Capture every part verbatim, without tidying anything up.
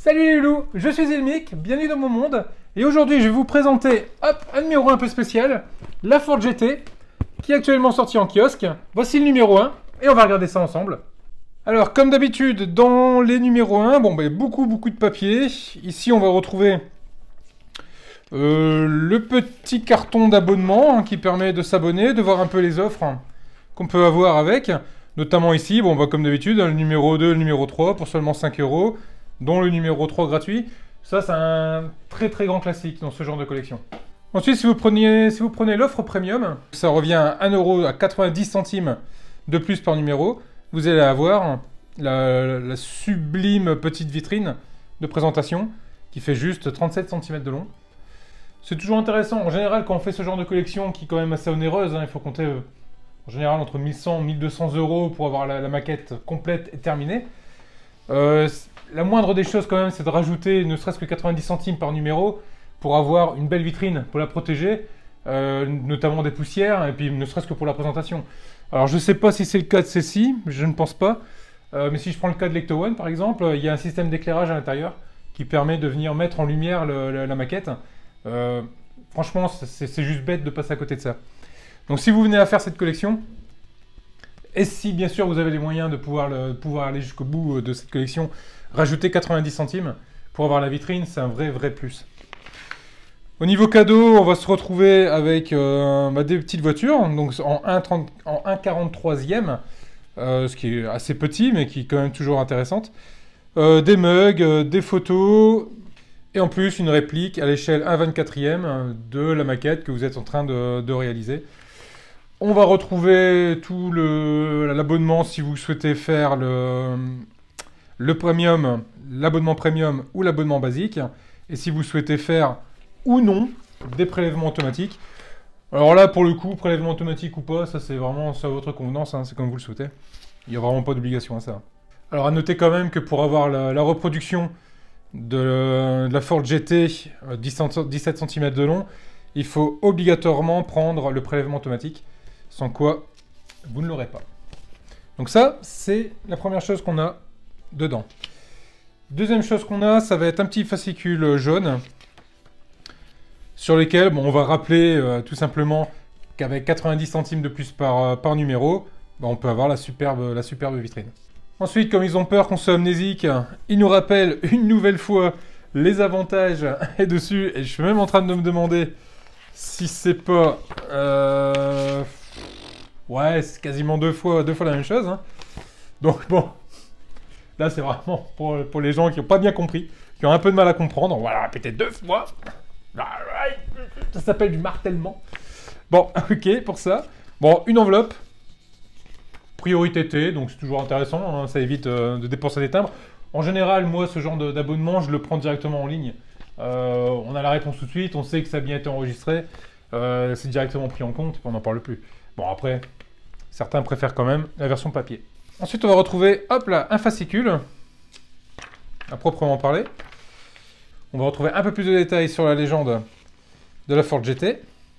Salut les loulous, je suis Elmic, bienvenue dans mon monde. Et aujourd'hui je vais vous présenter hop, un numéro un peu spécial, la Ford G T, qui est actuellement sorti en kiosque. Voici le numéro un, et on va regarder ça ensemble. Alors comme d'habitude, dans les numéros un, bon, bah, beaucoup beaucoup de papier. Ici on va retrouver euh, le petit carton d'abonnement hein, qui permet de s'abonner, de voir un peu les offres hein, qu'on peut avoir avec. Notamment ici, bon, bah, comme d'habitude, le numéro deux, le numéro trois pour seulement cinq euros. Dont le numéro trois gratuit. Ça, c'est un très très grand classique dans ce genre de collection. Ensuite, si vous prenez, si vous prenez l'offre premium, ça revient à un euro à quatre-vingt-dix centimes de plus par numéro. Vous allez avoir la, la sublime petite vitrine de présentation qui fait juste trente-sept centimètres de long. C'est toujours intéressant. En général, quand on fait ce genre de collection qui est quand même assez onéreuse, hein, il faut compter euh, en général entre mille cent et mille deux cents euros pour avoir la, la maquette complète et terminée. Euh, la moindre des choses quand même, c'est de rajouter ne serait-ce que quatre-vingt-dix centimes par numéro pour avoir une belle vitrine, pour la protéger, euh, notamment des poussières, et puis ne serait-ce que pour la présentation. Alors je ne sais pas si c'est le cas de celle-ci, je ne pense pas, euh, mais si je prends le cas de l'Ecto One par exemple, il y a un système d'éclairage à l'intérieur qui permet de venir mettre en lumière le, la, la maquette. Euh, franchement, c'est juste bête de passer à côté de ça. Donc si vous venez à faire cette collection, et si bien sûr vous avez les moyens de pouvoir, le, pouvoir aller jusqu'au bout de cette collection, rajouter quatre-vingt-dix centimes pour avoir la vitrine, c'est un vrai vrai plus. Au niveau cadeau, on va se retrouver avec euh, bah, des petites voitures, donc en un virgule quarante-troisième, euh, ce qui est assez petit mais qui est quand même toujours intéressante. Euh, des mugs, euh, des photos, et en plus une réplique à l'échelle un vingt-quatrième de la maquette que vous êtes en train de, de réaliser. On va retrouver tout l'abonnement si vous souhaitez faire le, le premium, l'abonnement premium ou l'abonnement basique. Et si vous souhaitez faire ou non des prélèvements automatiques. Alors là, pour le coup, prélèvement automatique ou pas, ça c'est vraiment à votre convenance, hein, c'est comme vous le souhaitez. Il n'y a vraiment pas d'obligation à ça. Alors à noter quand même que pour avoir la, la reproduction de, de la Ford G T dix-sept centimètres de long, il faut obligatoirement prendre le prélèvement automatique. Sans quoi, vous ne l'aurez pas. Donc ça, c'est la première chose qu'on a dedans. Deuxième chose qu'on a, ça va être un petit fascicule jaune sur lequel bon, on va rappeler euh, tout simplement qu'avec quatre-vingt-dix centimes de plus par, euh, par numéro, bah, on peut avoir la superbe, la superbe vitrine. Ensuite, comme ils ont peur qu'on soit amnésique, ils nous rappellent une nouvelle fois les avantages et dessus. Et je suis même en train de me demander si c'est pas... Euh... Ouais, c'est quasiment deux fois, deux fois la même chose. Hein. Donc bon, là c'est vraiment pour, pour les gens qui n'ont pas bien compris, qui ont un peu de mal à comprendre. On va la répéter deux fois. Ça s'appelle du martèlement. Bon, ok, pour ça. Bon, une enveloppe. Priorité T, donc c'est toujours intéressant. Hein, ça évite euh, de dépenser des timbres. En général, moi, ce genre d'abonnement, je le prends directement en ligne. Euh, on a la réponse tout de suite, on sait que ça a bien été enregistré. Euh, c'est directement pris en compte, et puis on n'en parle plus. Bon, après, certains préfèrent quand même la version papier. Ensuite, on va retrouver, hop là, un fascicule, à proprement parler. On va retrouver un peu plus de détails sur la légende de la Ford G T.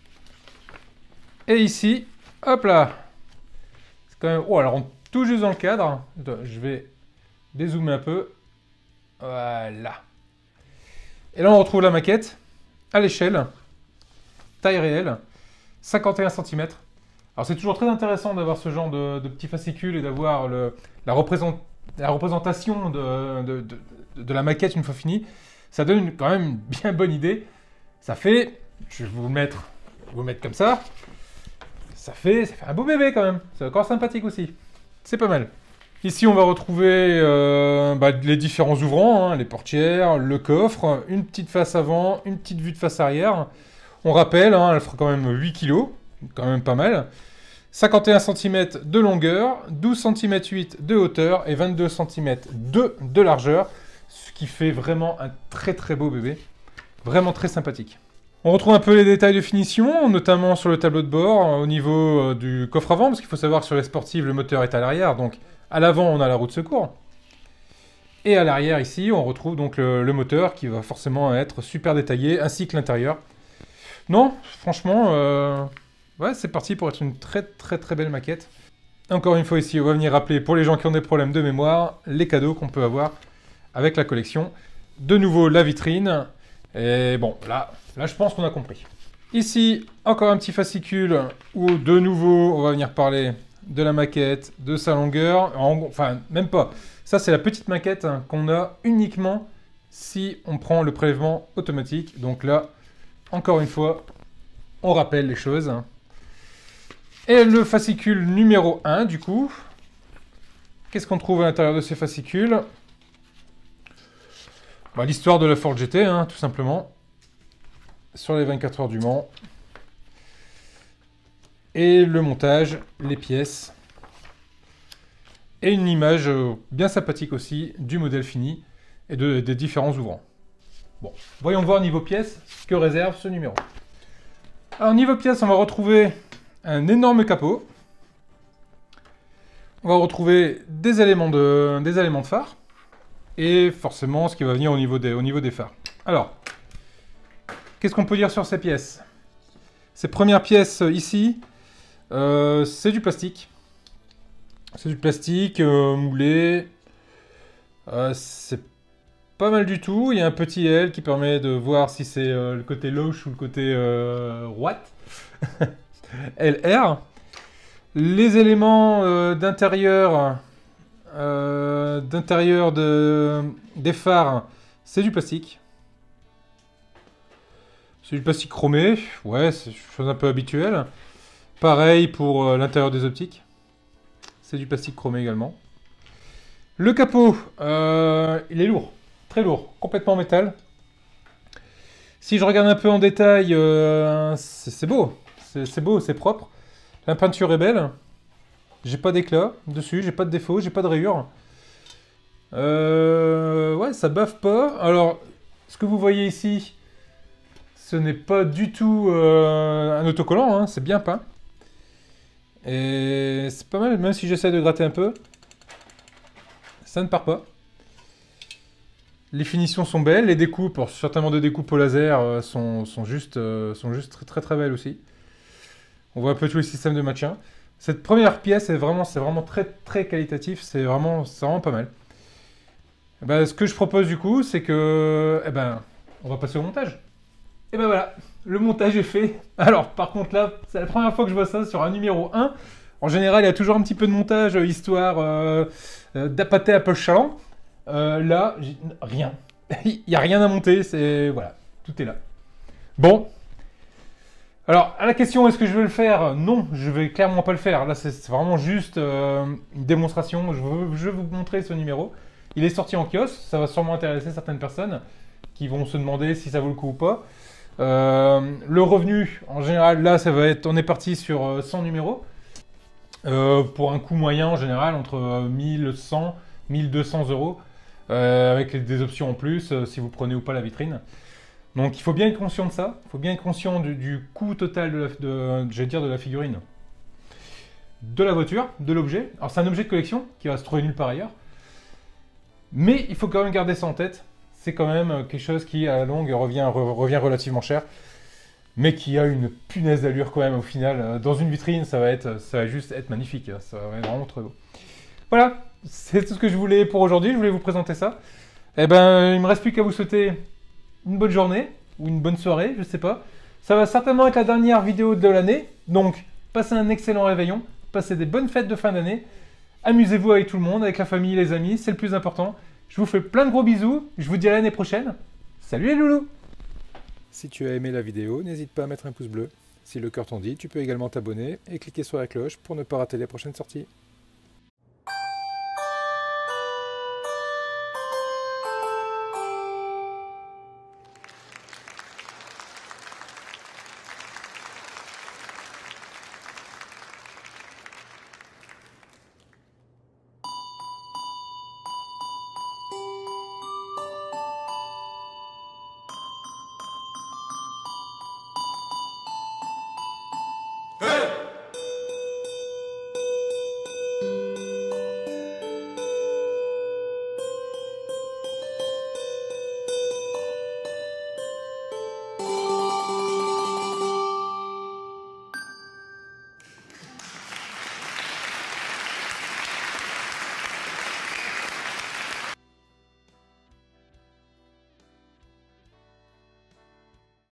Et ici, hop là, c'est quand même... Oh, alors, on tout juste dans le cadre. Je vais dézoomer un peu. Voilà. Et là, on retrouve la maquette à l'échelle, taille réelle, cinquante et un centimètres. Alors c'est toujours très intéressant d'avoir ce genre de, de petits fascicules et d'avoir la, représent, la représentation de, de, de, de la maquette une fois finie. Ça donne une, quand même une bien bonne idée. Ça fait, je vais vous le mettre, vous le mettre comme ça, ça fait, ça fait un beau bébé quand même. C'est encore sympathique aussi. C'est pas mal. Ici on va retrouver euh, bah, les différents ouvrants, hein, les portières, le coffre, une petite face avant, une petite vue de face arrière. On rappelle, hein, elle fera quand même huit kilos. Quand même pas mal. cinquante et un centimètres de longueur, douze centimètres huit de hauteur et vingt-deux centimètres deux de largeur, ce qui fait vraiment un très très beau bébé. Vraiment très sympathique. On retrouve un peu les détails de finition, notamment sur le tableau de bord, au niveau du coffre avant, parce qu'il faut savoir que sur les sportives, le moteur est à l'arrière, donc à l'avant, on a la roue de secours. Et à l'arrière, ici, on retrouve donc le, le moteur qui va forcément être super détaillé, ainsi que l'intérieur. Non, franchement... Euh... Ouais, c'est parti pour être une très très très belle maquette. Encore une fois ici, on va venir rappeler pour les gens qui ont des problèmes de mémoire, les cadeaux qu'on peut avoir avec la collection. de nouveau la vitrine. Et bon, là, là je pense qu'on a compris. Ici, encore un petit fascicule où de nouveau, on va venir parler de la maquette, de sa longueur. En, enfin, même pas. Ça, c'est la petite maquette hein, qu'on a uniquement si on prend le prélèvement automatique. Donc là, encore une fois, on rappelle les choses. Et le fascicule numéro un, du coup. Qu'est-ce qu'on trouve à l'intérieur de ces fascicules? Bah, l'histoire de la Ford G T, hein, tout simplement. Sur les vingt-quatre heures du Mans. Et le montage, les pièces. Et une image bien sympathique aussi du modèle fini et de, des différents ouvrants. Bon, voyons voir niveau pièces ce que réserve ce numéro. Alors niveau pièces, on va retrouver un énorme capot. On va retrouver des éléments de, des éléments de phare. Et forcément ce qui va venir au niveau des, au niveau des phares. Alors, qu'est-ce qu'on peut dire sur ces pièces? Ces premières pièces ici, euh, c'est du plastique. C'est du plastique euh, moulé. Euh, c'est pas mal du tout. Il y a un petit L qui permet de voir si c'est euh, le côté Loche ou le côté euh, Watt. L R. Les éléments euh, d'intérieur euh, d'intérieur de, des phares, c'est du plastique. C'est du plastique chromé. Ouais, c'est une chose un peu habituelle. Pareil pour euh, l'intérieur des optiques. C'est du plastique chromé également. Le capot, euh, il est lourd. Très lourd. Complètement métal. Si je regarde un peu en détail, euh, c'est beau. C'est beau, c'est propre. La peinture est belle. J'ai pas d'éclat dessus, j'ai pas de défaut, j'ai pas de rayures. Euh, ouais, ça baffe pas. Alors, ce que vous voyez ici, ce n'est pas du tout euh, un autocollant, hein, c'est bien peint. Et c'est pas mal, même si j'essaie de gratter un peu, ça ne part pas. Les finitions sont belles, les découpes, alors, certainement des découpes au laser, euh, sont, sont, juste, euh, sont juste très très très belles aussi. On voit un peu tous les systèmes de maintien. Cette première pièce est vraiment, c'est vraiment très très qualitatif, c'est vraiment, c'est vraiment pas mal. Et ben, ce que je propose du coup, c'est que, eh ben, on va passer au montage. Et ben voilà, le montage est fait. Alors par contre là, c'est la première fois que je vois ça sur un numéro un. En général, il y a toujours un petit peu de montage, euh, histoire euh, euh, d'appâter un peu le chaland. Euh, là, rien. Il n'y a rien à monter, c'est... Voilà, tout est là. Bon. Alors, à la question, est-ce que je vais le faire? Non, je vais clairement pas le faire. Là, c'est vraiment juste euh, une démonstration. Je veux, je vais vous montrer ce numéro. Il est sorti en kiosque, ça va sûrement intéresser certaines personnes qui vont se demander si ça vaut le coup ou pas. Euh, le revenu, en général, là, ça va être... On est parti sur cent numéros. Euh, pour un coût moyen, en général, entre mille cent, mille deux cents euros. Euh, avec des options en plus, euh, si vous prenez ou pas la vitrine. Donc il faut bien être conscient de ça, il faut bien être conscient du, du coût total de la, de, je vais dire de la figurine, de la voiture, de l'objet. Alors c'est un objet de collection qui va se trouver nulle part ailleurs, mais il faut quand même garder ça en tête. C'est quand même quelque chose qui à la longue revient, re, revient relativement cher, mais qui a une punaise d'allure quand même au final. Dans une vitrine, ça va, être, ça va juste être magnifique, ça va être vraiment très beau. Voilà, c'est tout ce que je voulais pour aujourd'hui, je voulais vous présenter ça. Eh ben, il me reste plus qu'à vous souhaiter une bonne journée, ou une bonne soirée, je sais pas. Ça va certainement être la dernière vidéo de l'année, donc passez un excellent réveillon, passez des bonnes fêtes de fin d'année, amusez-vous avec tout le monde, avec la famille, les amis, c'est le plus important. Je vous fais plein de gros bisous, je vous dis à l'année prochaine. Salut les loulous! Si tu as aimé la vidéo, n'hésite pas à mettre un pouce bleu. Si le cœur t'en dit, tu peux également t'abonner et cliquer sur la cloche pour ne pas rater les prochaines sorties.